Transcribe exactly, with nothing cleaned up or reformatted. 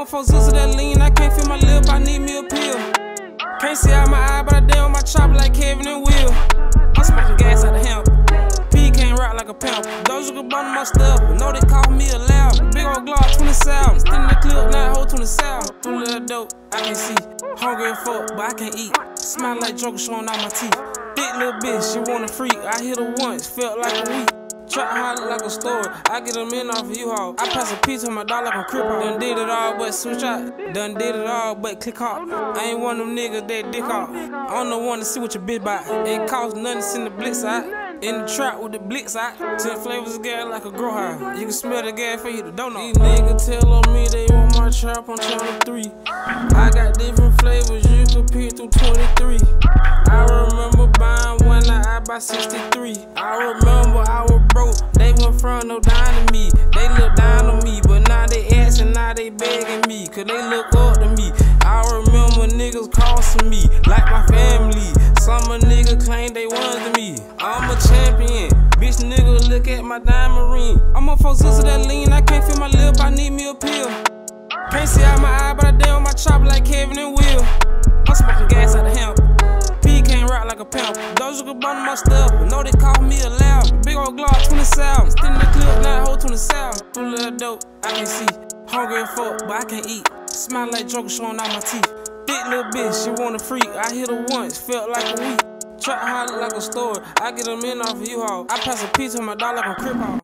I'm a four sister that lean, I can't feel my lip, I need me a pill. Can't see out my eye, but I damn my chopper like Kevin and Will. I'm smoking gas out of hemp. P can't rock like a pimp. Those who can bundle my stuff, but know they call me a loud. Big old Glock, twenty-seven. Sticking the clip, now hold twenty-seven. Too little dope, I can see. Hungry as fuck, but I can't eat. Smile like Joker showing out my teeth. Thick little bitch, she want a freak. I hit her once, felt like a week. Trap hard like a store, I get them in off of U-Haul. I pass a piece on my dog like a crip. Done did it all but switch out. Done did it all but click off. I ain't one of them niggas that dick off. I'm the one to see what your bitch bout. Ain't cost nothing to send the blitz out. In the trap with the blitz out. Ten flavors of gas like a grow high. You can smell the gas for you that don't know. These niggas tell on me they want my trap on channel three. I got different flavors, you can pick through twenty-three. I remember buying one I buy sixty-three. I remember I was broke, they went front no down to me. They look down on me, but now they asking, now they begging me, cause they look up to me. I remember niggas crossing me, like my family. Some a nigga claim they wanted me. I'm a champion, bitch nigga look at my diamond ring. I'm a four sister that lean, I can't feel my lip, I need me a pill. Can't see out my eye, but I damn my chopper like Kevin and Will. I'm smoking gas out of hemp. P can't rock like a pimp. Those who can bundle my stuff, but know they call me a loud. Big old Glock, twenty-seven. Sticking the clip, now hold twenty-seven. Too little dope, I can see. Hungry as fuck, but I can't eat. Smile like Joker showing out my teeth. Thick little bitch, she want a freak. I hit her once, felt like a week. Trap hard like a store, I get them in off of U-Haul. I pass a piece on my dog like a crip hole.